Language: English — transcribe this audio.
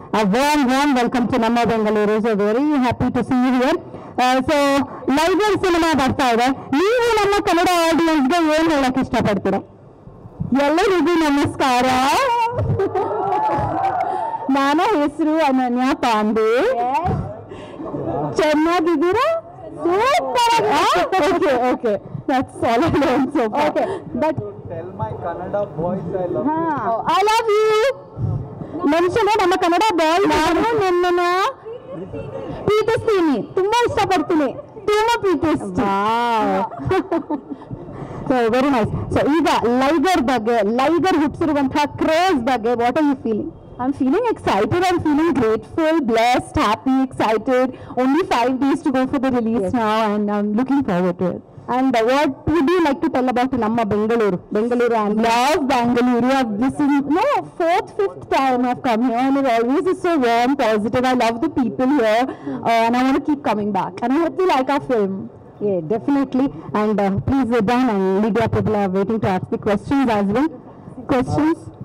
A warm welcome to Namma Bengaluru. So very happy to see you here. So Liger cinema ಬರ್ತಾ ಇದೆ. ನೀವು ನಮ್ಮ Kannada audience ಗೆ ಏನು ಹೇಳಕ್ಕೆ ಇಷ್ಟಪಡ್ತೀರಾ? ಎಲ್ಲರಿಗೂ ನಮಸ್ಕಾರ. ನನ್ನ ಹೆಸರು ಅನನ್ಯ ಪಾಂಡೆ. ಚೆನ್ನಾಗಿದ್ದೀರಾ? Super. Okay. That's all I know so far. Okay. But tell my Kannada boys I love you. ಮನುಷ್ಯನೇ ನಮ್ಮ ಕನ್ನಡ ಬಾಯ್. ನಾನು ನಿಮ್ಮನ್ನ ಪ್ರೀತಿಸ್ತೀನಿ, ತುಂಬಾ ಇಷ್ಟಪಡ್ತೀನಿ, ತುಂಬಾ ಪ್ರೀತಿಸ್ತೀನಿ. So very nice. ಸೊ ಈಗ ಲೈಗರ್ ಹುಟ್ಟಿಸಿರುವಂತಹ ಕ್ರೇಜ್ ಬಗ್ಗೆ what are you feeling? I'm feeling excited, I'm feeling grateful, blessed, happy, excited. Only 5 days to go for the release now, and I'm looking forward to it. And what would you like to tell about Namma Bengaluru? And love Bengaluru. This is 4th, 5th time I've come here, and it always is so warm, positive. I love the people here, and I want to keep coming back. And I hope you like our film. Yeah, definitely. And please sit down, and media people are waiting to ask the questions as well. Questions?